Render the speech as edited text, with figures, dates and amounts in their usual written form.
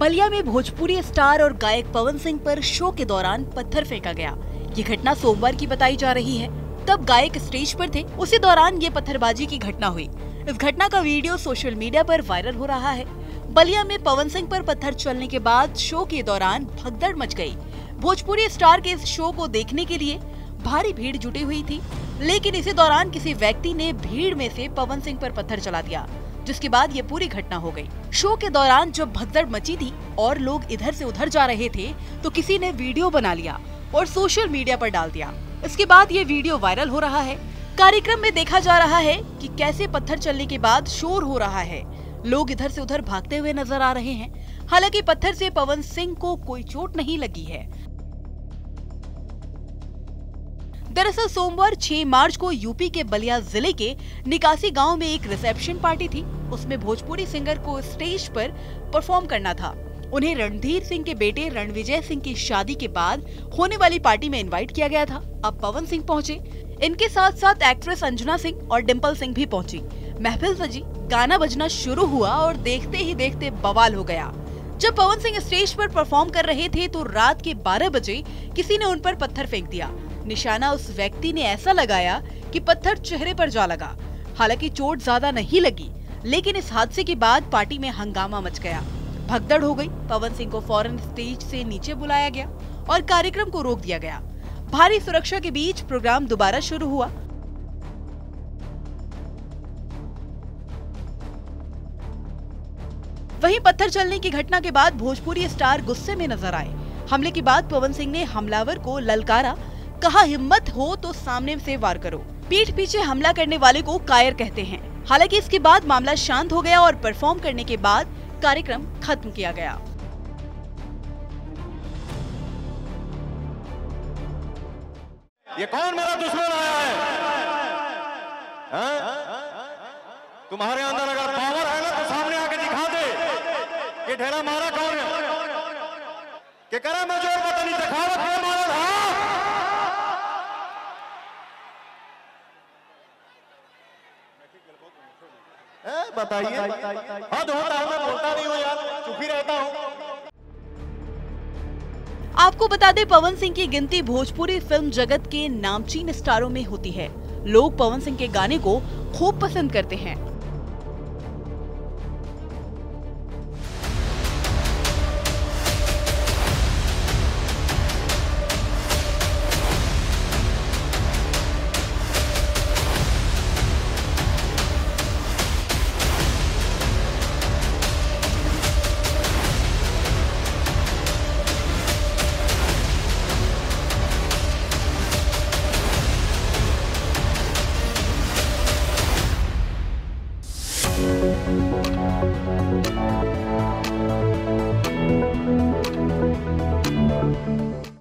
बलिया में भोजपुरी स्टार और गायक पवन सिंह पर शो के दौरान पत्थर फेंका गया। ये घटना सोमवार की बताई जा रही है। तब गायक स्टेज पर थे, उसी दौरान ये पत्थरबाजी की घटना हुई। इस घटना का वीडियो सोशल मीडिया पर वायरल हो रहा है। बलिया में पवन सिंह पर पत्थर चलने के बाद शो के दौरान भगदड़ मच गई। भोजपुरी स्टार के इस शो को देखने के लिए भारी भीड़ जुटी हुई थी, लेकिन इसी दौरान किसी व्यक्ति ने भीड़ में से पवन सिंह पर पत्थर चला दिया, जिसके बाद ये पूरी घटना हो गई। शो के दौरान जब भगदड़ मची थी और लोग इधर से उधर जा रहे थे, तो किसी ने वीडियो बना लिया और सोशल मीडिया पर डाल दिया। इसके बाद ये वीडियो वायरल हो रहा है। कार्यक्रम में देखा जा रहा है कि कैसे पत्थर चलने के बाद शोर हो रहा है। लोग इधर से उधर भागते हुए नजर आ रहे हैं। हालांकि पत्थर से पवन सिंह को कोई चोट नहीं लगी है। दरअसल सोमवार 6 मार्च को यूपी के बलिया जिले के निकासी गांव में एक रिसेप्शन पार्टी थी। उसमें भोजपुरी सिंगर को स्टेज पर परफॉर्म करना था। उन्हें रणधीर सिंह के बेटे रणविजय सिंह की शादी के बाद होने वाली पार्टी में इनवाइट किया गया था। अब पवन सिंह पहुंचे। इनके साथ साथ एक्ट्रेस अंजना सिंह और डिम्पल सिंह भी पहुंची। महफिल सजी, गाना बजना शुरू हुआ और देखते ही देखते बवाल हो गया। जब पवन सिंह स्टेज पर परफॉर्म कर रहे थे तो रात के 12 बजे किसी ने उन पर पत्थर फेंक दिया। निशाना उस व्यक्ति ने ऐसा लगाया कि पत्थर चेहरे पर जा लगा। हालांकि चोट ज्यादा नहीं लगी, लेकिन इस हादसे के बाद पार्टी में हंगामा मच गया। भगदड़ हो गई। पवन सिंह को फौरन स्टेज से नीचे बुलाया गया और कार्यक्रम को रोक दिया गया। भारी सुरक्षा के बीच प्रोग्राम दोबारा शुरू हुआ। वहीं पत्थर चलने की घटना के बाद भोजपुरी स्टार गुस्से में नजर आए। हमले के बाद पवन सिंह ने हमलावर को ललकारा, कहा हिम्मत हो तो सामने से वार करो। पीठ पीछे हमला करने वाले को कायर कहते हैं। हालांकि इसके बाद मामला शांत हो गया और परफॉर्म करने के बाद कार्यक्रम खत्म किया गया। ये कौन मेरा दुश्मन आया है? तुम्हारे अंदर अगर पावर है ना तो सामने आके दिखा दे। ये ढेरा मारा कौन है? कि करा मैं जोर पता नहीं दिखावत है मारा था। बताइए, हद होता है, मैं बोलता नहीं हूँ यार, चुप ही रहता हूँ। आपको बता दें, पवन सिंह की गिनती भोजपुरी फिल्म जगत के नामचीन स्टारों में होती है। लोग पवन सिंह के गाने को खूब पसंद करते हैं।